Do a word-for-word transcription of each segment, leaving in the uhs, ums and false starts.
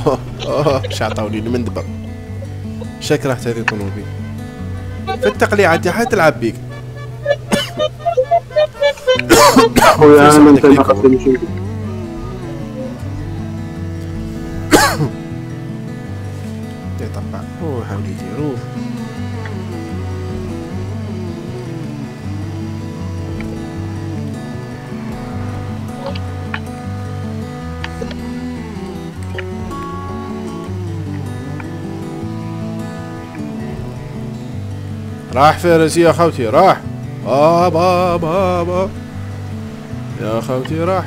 اوه اوه باش عطاوني المندبه. شاك راحت هذه الطوموبيل في التقليعة تاعها تلعب بيك. خويا انا انت ما قصدي نشوف. يطبع روح يا وليدي روح. راح فارس يا خوتي راح. بابا بابا يا خوتي راح.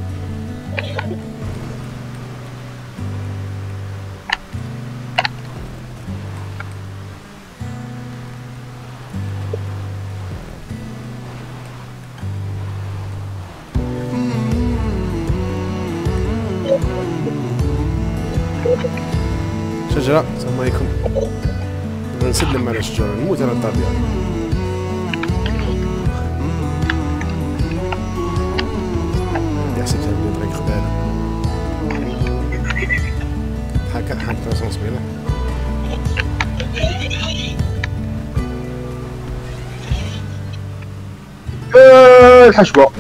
شجرة السلام عليكم. نسلم على الشجرة نموت على الطبيعة. يحسب سامي طريق خبالة. حكا حكا ترسون سبيلة. الحشوة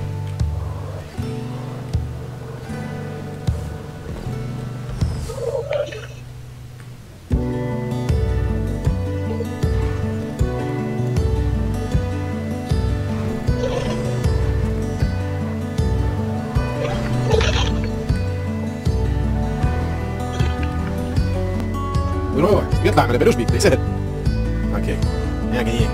يروح يطلع ما نبالوش بيك سهل. اوكي ياك هيك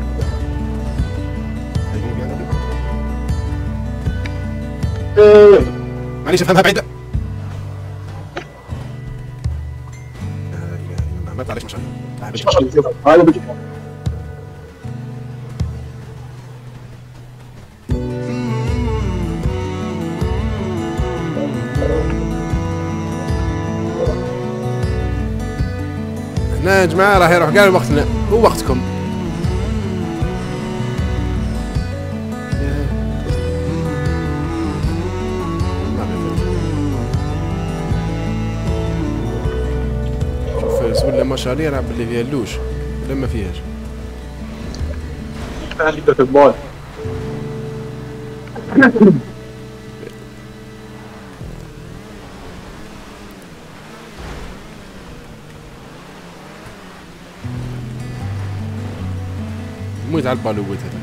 معليش افهمها بعيدة. ما تعرفش مش هذا بيجي هنا يا جماعة راح يروح قال وقتنا هو وقتكم. شوف سوي لنا مشاريع راه باللي فيها اللوش ولا ما فيهاش. عندي في البال موت على البالوت هذا.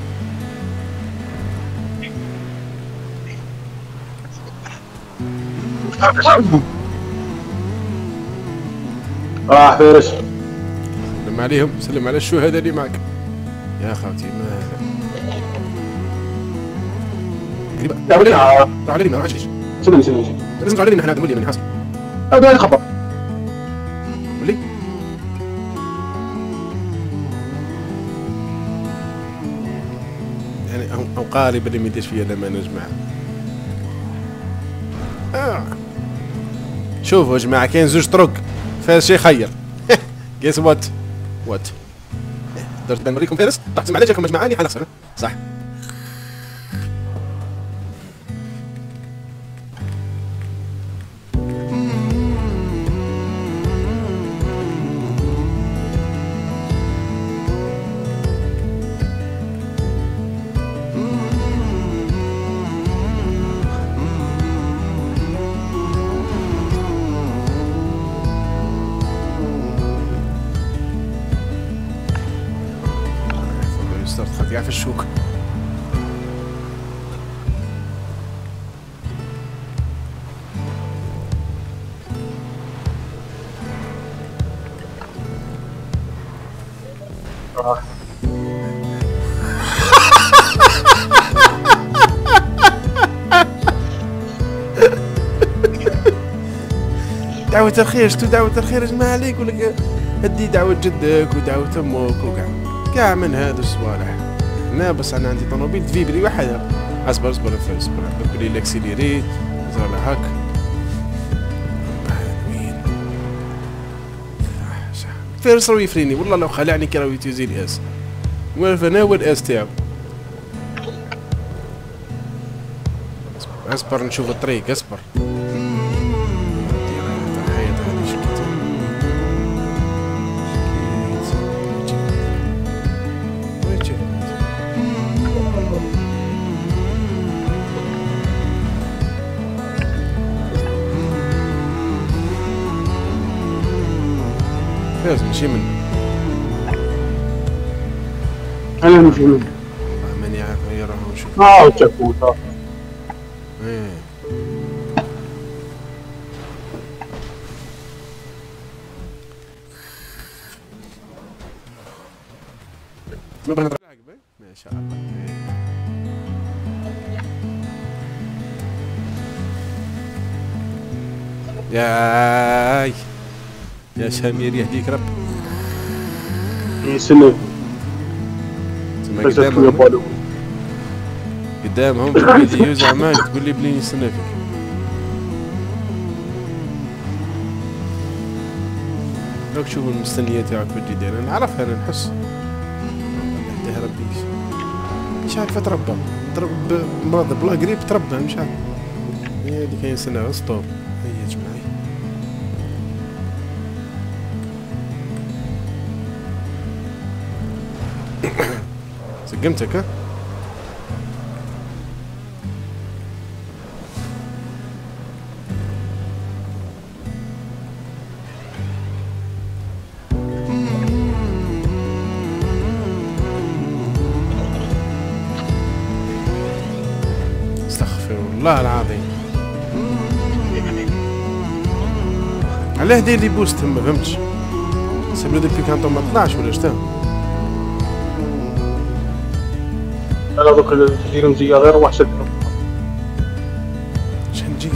راح فارس. سلم عليهم سلم على الشهداء اللي معك يا خوتي. ما قريبة تعالوا علينا ما عادش سلم سلم سلم لازم تعالوا علينا احنا مولي من حاصل هذا خبر مولي. يعني او, أو قارب اللي ما يديش فيا لما نجمع. آه. شوفوا يا جماعة كاين زوج طرق فارس شي خير. جيس وات وات درت نوريكم فارس راح تسمع عليكم يا جماعة اللي حنخسر صح. صرت خطيئة في الشوك. دعوة الخير شتو دعوة الخير يا جماعة عليك ولا هدي دعوة جدك ودعوة امك وكاع كاع من هادو الصوالح. انا بس انا عندي طوموبيل تفيبري وحدها. اصبر اصبر اصبر نبدل الاكسيليري زرنا هاك. وين فارس راهو يفريني والله لو خلعني كي راهو يتيزي الاس واقف انا هو الاس تاعو. اصبر نشوف الطريق اصبر. فارس ماشي منه. انا نمشي منه. ماني عارف هي راهو نشوف. اه تشكوت اه. ايه ما شاء الله. ياي يا سمير يهديك رب. يسلم. تما قدامهم قدامهم في الفيديو زعما تقول لي بلي نستنى فيك. لو تشوفوا المستنية تاعك في الجدار انا نعرفها انا نحس. يهديها ربي مش عارف تربى تربى مرض بلا قريب تربى مش عارف. هي اللي كاين سنة ستوب. هيا يا جماعي سقمتك ها؟ استغفر الله العظيم. علاه داير لي بوست ما فهمتش. سيبلو ديبي كانطو ما طلعش ولا شتا؟ انا دوك ندير مزيه غير واحد. شحال نجي؟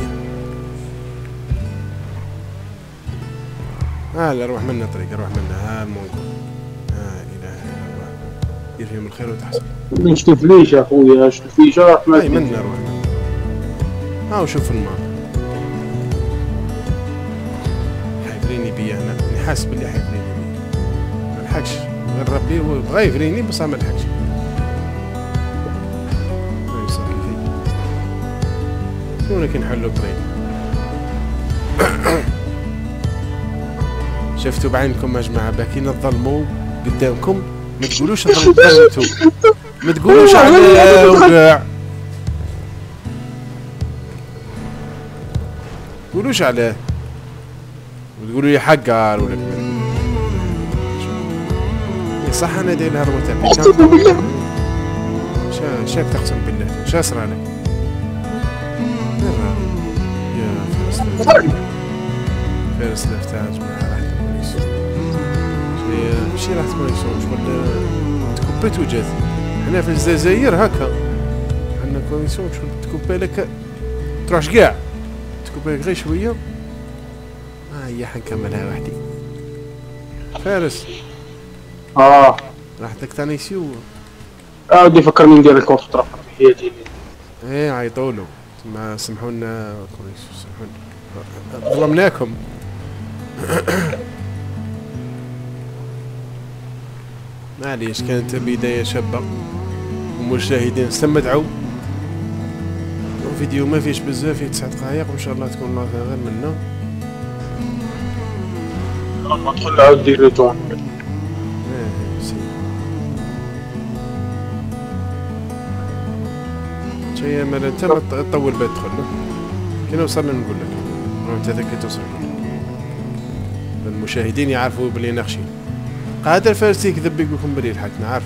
ها لا روح منا طريق روح منا ها المونكو. لا اله الا الله. دير فيهم الخير وتحسن. ما نشوفليش يا خويا شوفليش راح هاي منا روح منا. ها وشوف الماء. حيفريني بيا انا انا حاسس بلي حيفريني بيا. ما نلحقش غير ربي هو بغا يفريني بصح ما نلحقش. شنو كي نحلو طريق. شفتوا بعينكم يا جماعه باكي نظلموا قدامكم ما تقولوش ظلمتوا ما تقولوش على وكاع تقولوش عليه وتقولوا لي حقار ولا صح انا داير لها روتابي اقسم بالله شا شاك تقسم بالله شا صرا لك يا فارس فارس لفتها يا جماعه راحت البوليس ماشي راحت كونيكسيون شغل تكوبيت وجات حنا في الجزائر هكا عندنا كونيكسيون شغل تكوبي لك تروحش كاع تكوبي لك غير شويه ها هي حنكملها وحدي فارس اه راحت لك تاني سيو اه ودي فكرني ندير الكونت طرف هي دي ايه عيطولو ما سمحوا لنا كونيكسيون سمحوا لنا ظلمناكم معليش كانت بداية شابة ومشاهدين استمتعوا فيديو ما فيش بزاف فيه تسع دقائق وان شاء الله تكون الله غير منه لما تدخل عاود دير ريتون شي مالا انت ما تطول باه تدخل كي وصلنا نقول لك انت هذاك كي توصل المشاهدين يعرفوا بلي ناخشين قادر فارس يكذب يقول لكم بلي لحقنا عارف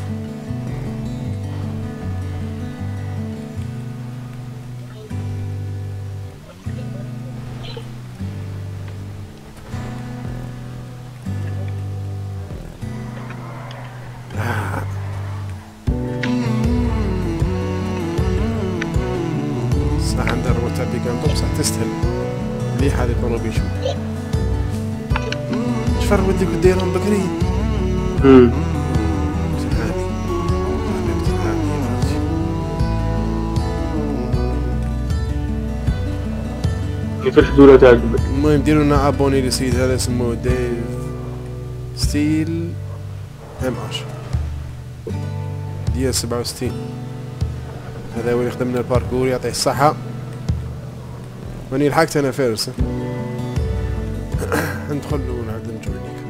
صح عندها الروتاب بيكانتو بصح تستهل مليح هذه الطوموبيل شوي شفر وديك دايرهم بكري امم كيف الحدوله تاعك المهم ديروا لنا ابوني للسيد هذا اسمه ديف ستيل ام اش ديال سبعة وستين هذا هو اللي يخدم لنا الباركور يعطيه الصحة واني لحقت انا فارس ندخل ونعاود نجوينيك